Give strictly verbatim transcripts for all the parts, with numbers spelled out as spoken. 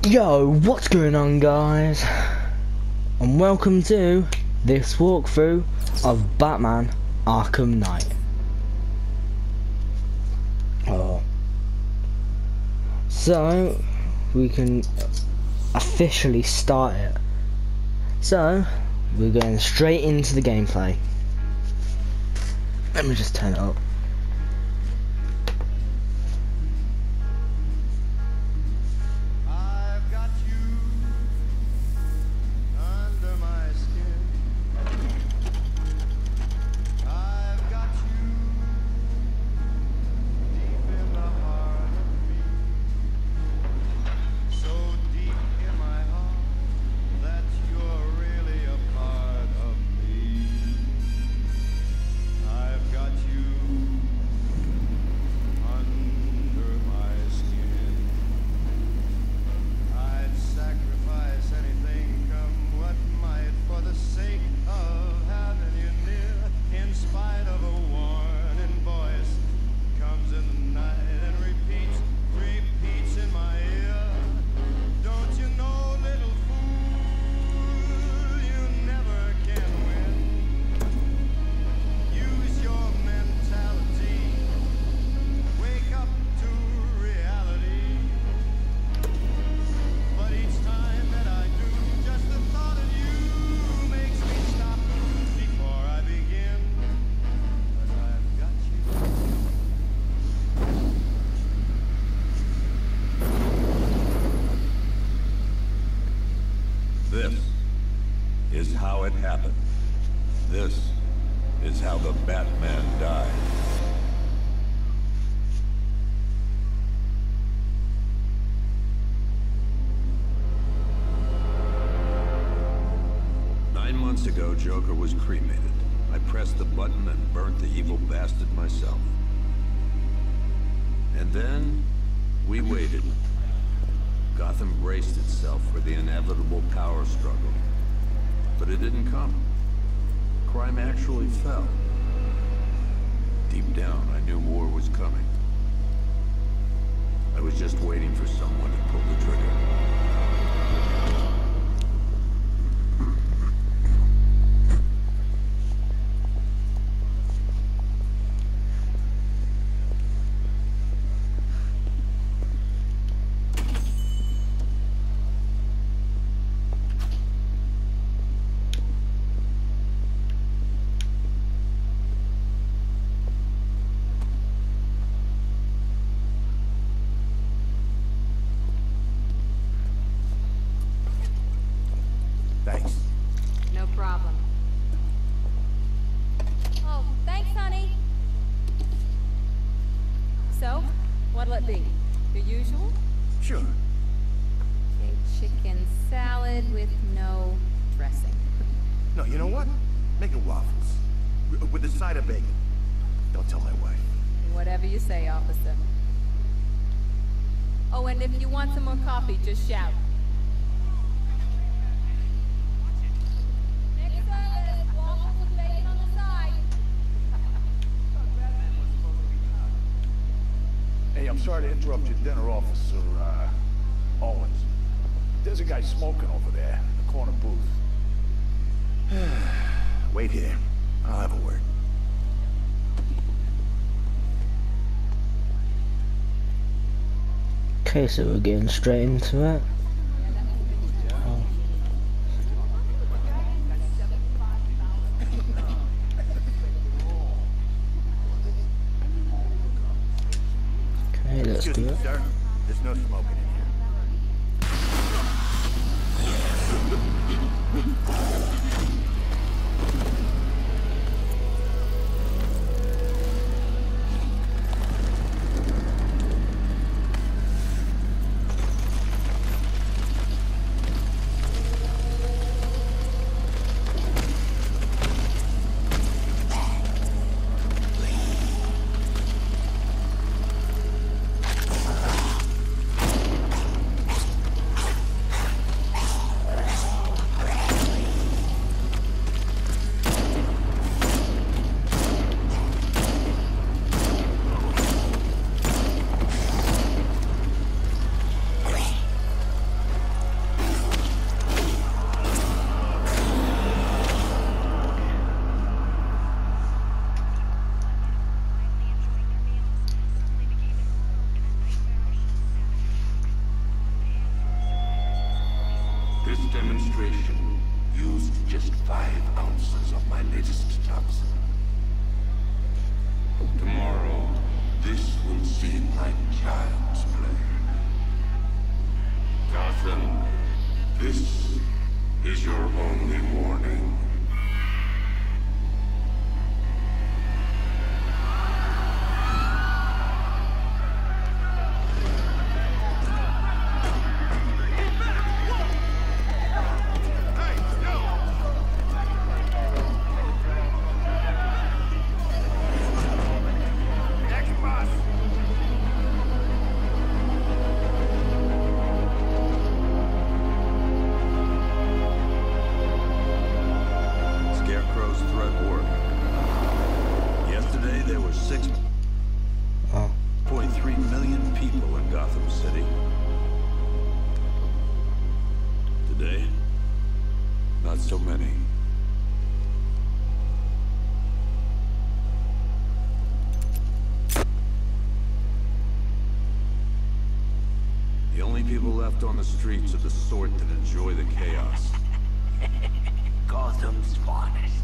Yo, what's going on, guys? And welcome to this walkthrough of Batman Arkham Knight. Oh. So, we can officially start it. So, we're going straight into the gameplay. Let me just turn it up. This is how it happened. This is how the Batman died. Nine months ago, Joker was cremated. I pressed the button and burnt the evil bastard myself. And then, we waited. Gotham braced itself for the inevitable power struggle. But it didn't come. Crime actually fell. Deep down, I knew war was coming. I was just waiting for someone to pull the trigger. Thanks. No problem. Oh, thanks, honey. So, what'll it be? Your usual? Sure. A chicken salad with no dressing. No, you know what? Make it waffles. W- With a side of bacon. Don't tell my wife. Whatever you say, officer. Oh, and if you want some more coffee, just shout. Next service, waffles with bacon on the side. Hey, I'm sorry to interrupt your dinner, Officer, uh, Owens. There's a guy smoking over there in the corner booth. Wait here. I'll have a word. Okay, so we're getting straight into it. Oh. Okay, let's Excuse do me, it. sir. There's no smoking in here. demonstration used just five ounces of my latest toxin. Tomorrow, this will seem like child's play. Gotham, this is your only warning. Not so many. The only people left on the streets are the sort that enjoy the chaos. Gotham's finest.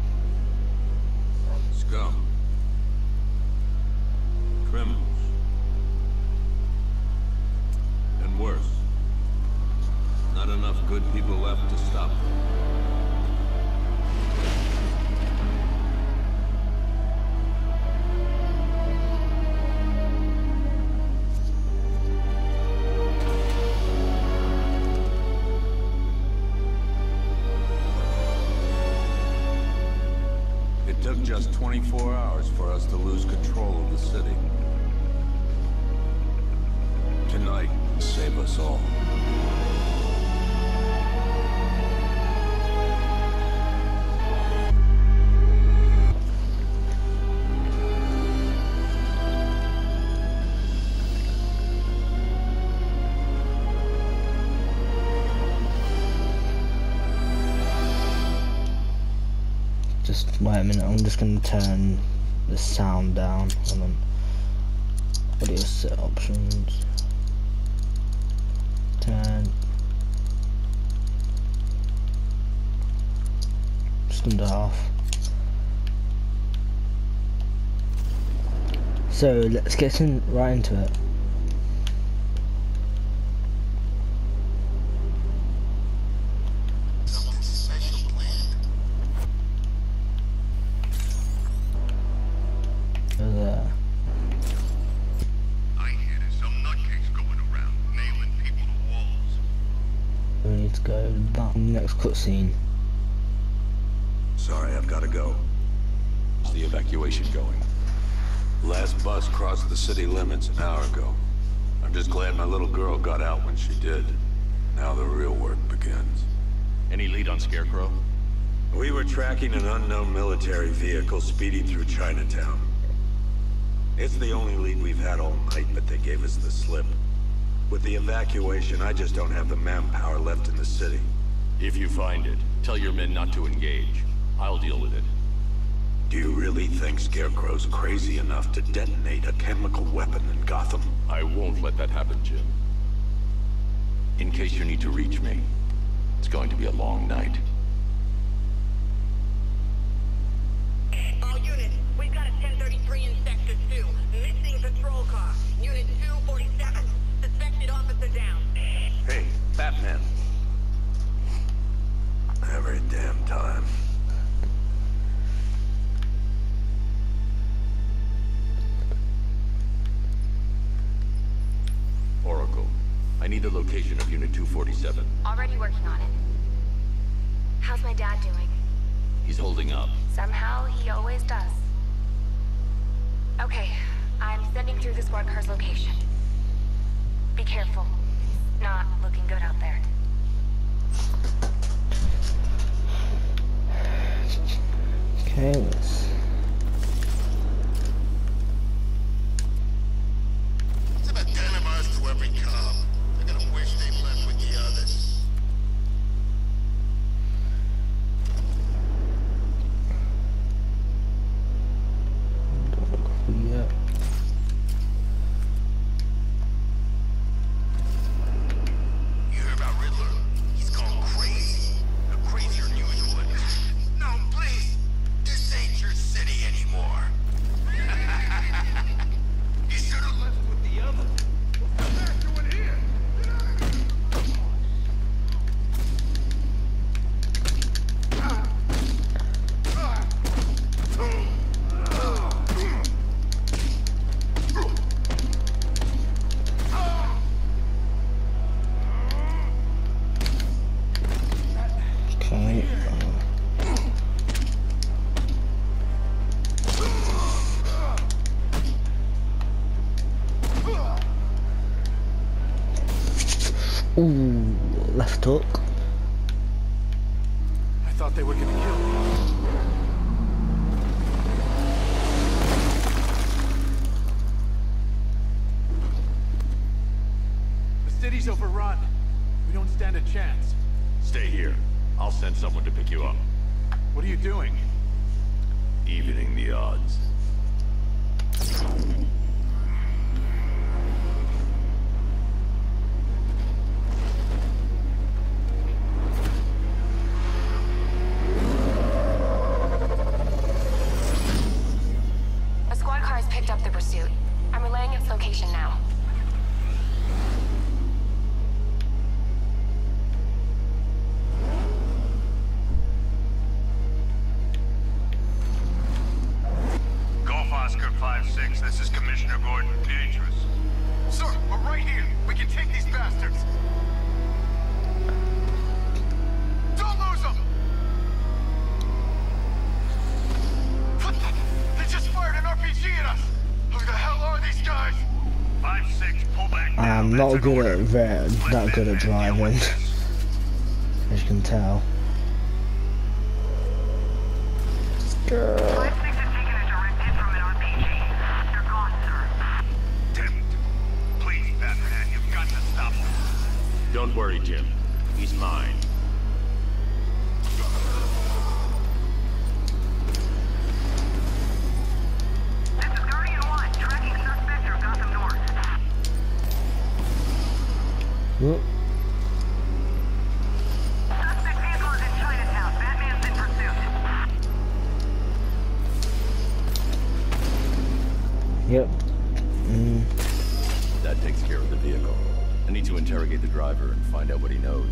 Scum. Criminals. And worse. Not enough good people left to stop them. It took just twenty-four hours for us to lose control of the city. Tonight will save us all. Just wait a minute, I'm just going to turn the sound down and then audio set options, turn, just under half. So let's get in right into it. Go back next cutscene. Sorry, I've got to go. How's the evacuation going? Last bus crossed the city limits an hour ago. I'm just glad my little girl got out when she did. Now the real work begins. Any lead on Scarecrow? We were tracking an unknown military vehicle speeding through Chinatown. It's the only lead we've had all night, but they gave us the slip. With the evacuation, I just don't have the manpower left in the city. If you find it, tell your men not to engage. I'll deal with it. Do you really think Scarecrow's crazy enough to detonate a chemical weapon in Gotham? I won't let that happen, Jim. In case you need to reach me, it's going to be a long night. All units, we've got a ten thirty-three in Sector two. Missing patrol car. Unit two forty-seven. Suspected officer down. Hey, Batman. Every damn time. Oracle, I need the location of Unit two forty-seven. Already working on it. How's my dad doing? He's holding up. Somehow, he always does. Okay, I'm sending through the squad car's location. Be careful. It's not looking good out there. Okay, let's... It's about ten of us to every cop. They're gonna wish they left with the others. Don't look for yet. You hear about Riddler? He's gone crazy. Ooh, left hook. I thought they were gonna kill me. The city's overrun. We don't stand a chance. Stay here. I'll send someone to pick you up. What are you doing? Evening the odds. A squad car has picked up the pursuit. I'm relaying its location now. Golf Oscar five six, this is Commissioner Gordon. Dangerous. Sir, we're right here. We can take these bastards. Don't lose them! What the? They just fired an R P G at us! Who the hell are these guys? five six, pull back now. I'm That's not an good order. at very, Let that good that at man deal with driving, this. as you can tell. five six has taken a direct hit from an R P G. They're gone, sir. Damn it. Please, Batman, you've got to stop them. Don't worry, Jim. He's mine. This is Guardian one, tracking suspect through Gotham North. Whoop. Suspect vehicle is in Chinatown. Batman's in pursuit. Yep. Mm. That takes care of the vehicle. I need to interrogate the driver and find out what he knows.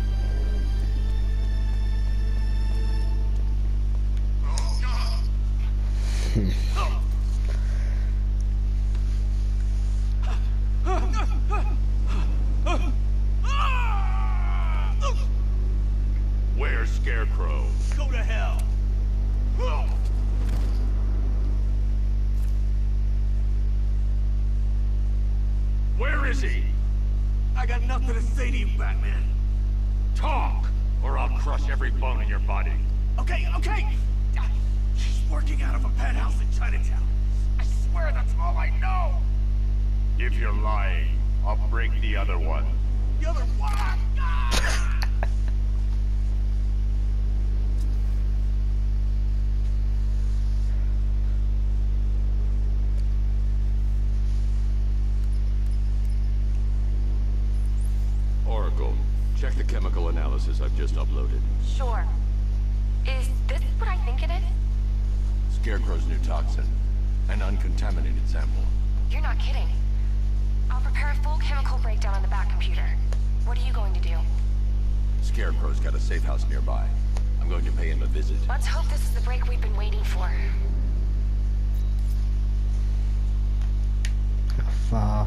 Where's Scarecrow? Go to hell. Where is he? I got nothing to say to you, Batman. Talk, or I'll crush every bone in your body. Okay, okay. She's working out of a penthouse in Chinatown. I swear that's all I know. If you're lying, I'll break the other one. The other one. Ah! Oracle, check the chemical analysis I've just uploaded. Sure. Is this what I think it is? Scarecrow's new toxin. An uncontaminated sample. You're not kidding. I'll prepare a full chemical breakdown on the back computer. What are you going to do? Scarecrow's got a safe house nearby. I'm going to pay him a visit. Let's hope this is the break we've been waiting for. Far.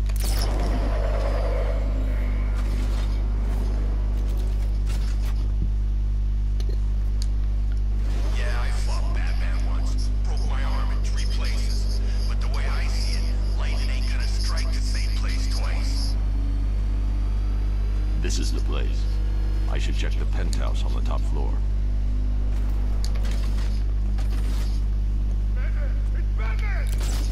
Yeah, I fought Batman once. Broke my arm in three places. But the way I see it, lightning ain't gonna strike the same place twice. This is the place. I should check the penthouse on the top floor. It's Batman!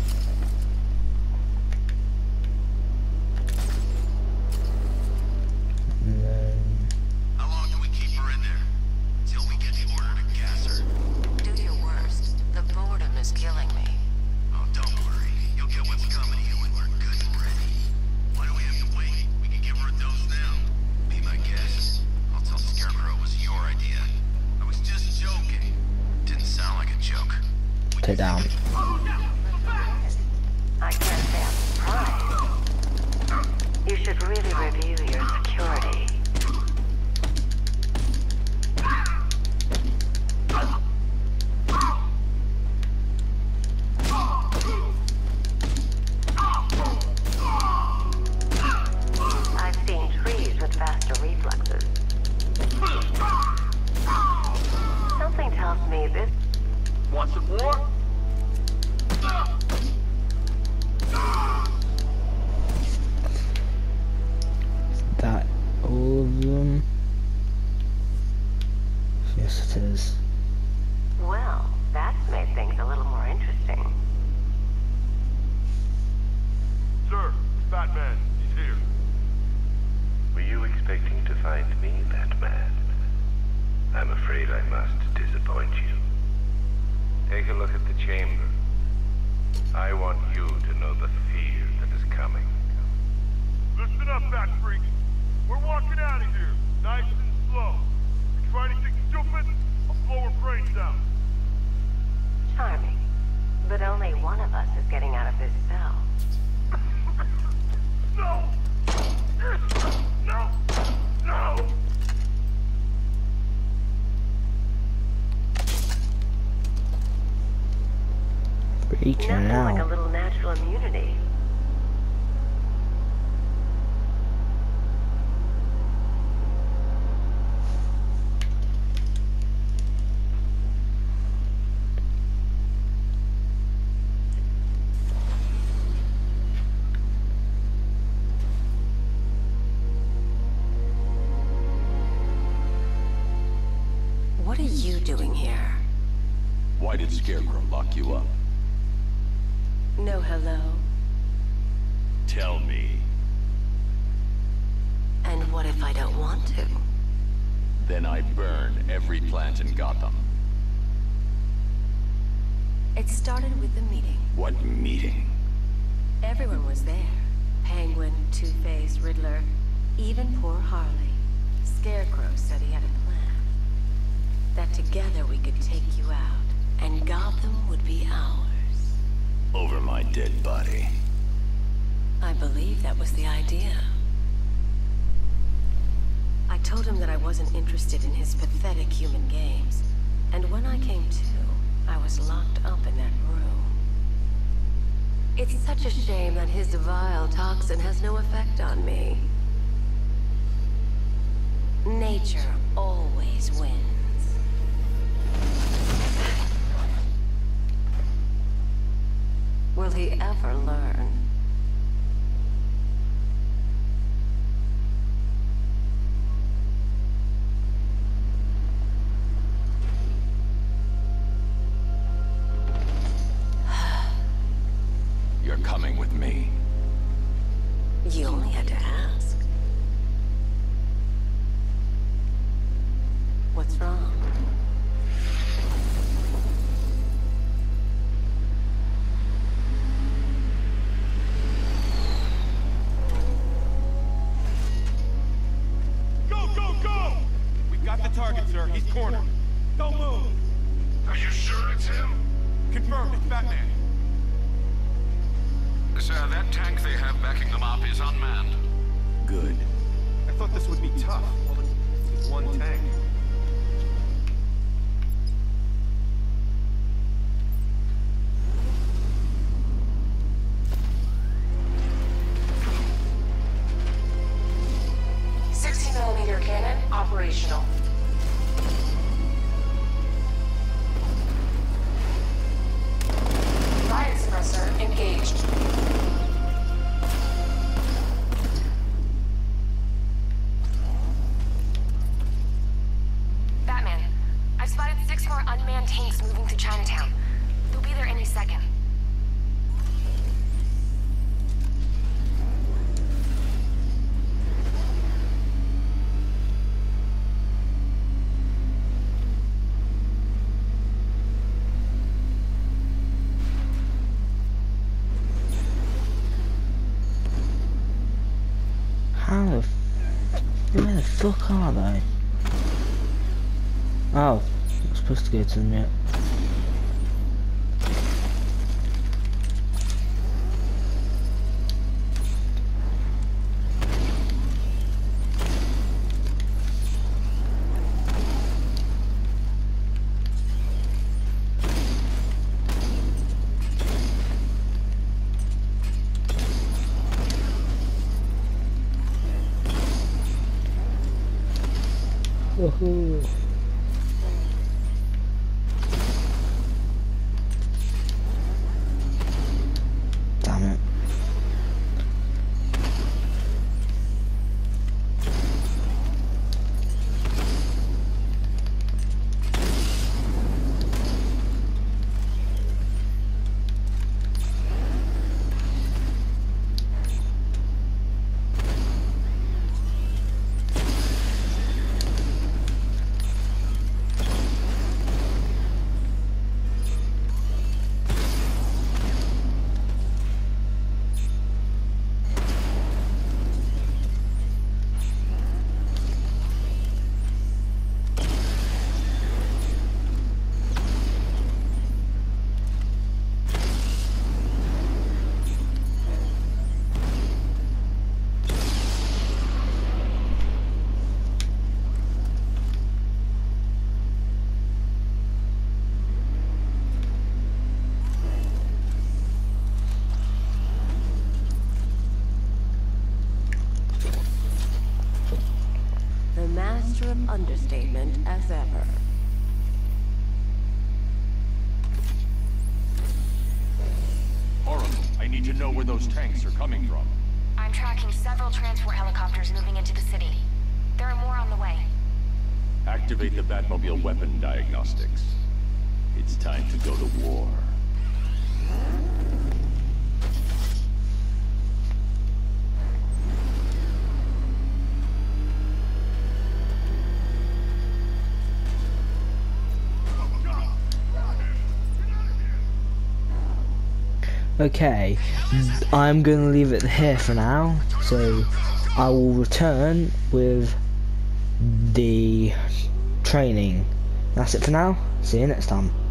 And then How long do we keep her in there? Till we get the order to gas her. Do your worst. The boredom is killing me. Oh, don't worry. You'll get what's coming to you when we're good and ready. Why do we have to wait? We can give her a dose now. Be my guest. I'll tell Scarecrow it was your idea. I was just joking. Didn't sound like a joke. take down. I can't say I'm surprised. You should really review your security. I've seen trees with faster reflexes. Something tells me this... Want some more? That afraid I must disappoint you. Take a look at the chamber. I want you to know the fear that is coming. Listen up, back freak. We're walking out of here, nice and slow. You try anything stupid, I'll blow her brains out. Charming. But only one of us is getting out of this cell. No! No! No! Freaking Nothing out. like a little natural immunity. What are you doing here? Why did Scarecrow lock you up? No hello. Tell me. And what if I don't want to? Then I burn every plant in Gotham. It started with the meeting. What meeting? Everyone was there. Penguin, Two-Face, Riddler, even poor Harley. Scarecrow said he had a plan. That together we could take you out, and Gotham would be ours. Over my dead body. I believe that was the idea. I told him that I wasn't interested in his pathetic human games. And when I came to, I was locked up in that room. It's such a shame that his vile toxin has no effect on me. Nature always wins. Will he ever learn? You're coming with me. You only had to ask. What's wrong? Go, go, go! We got the target, sir. He's cornered. Don't move. Are you sure it's him? Confirmed, it's Batman. Sir, that tank they have backing them up is unmanned. Good. I thought this would be tough. Well, it's one tank. sixty millimeter cannon operational. Riot suppressor engaged. Batman, I've spotted six more unmanned tanks moving to Chinatown. They'll be there any second. How the f- where the fuck are they? Oh, I'm supposed to go to them yet. Woohoo. Damn it. master of understatement as ever. Oracle, I need to know where those tanks are coming from. I'm tracking several transport helicopters moving into the city. There are more on the way. Activate the Batmobile weapon diagnostics. It's time to go to war. Okay, I'm going to leave it here for now, so I will return with the training. That's it for now, see you next time.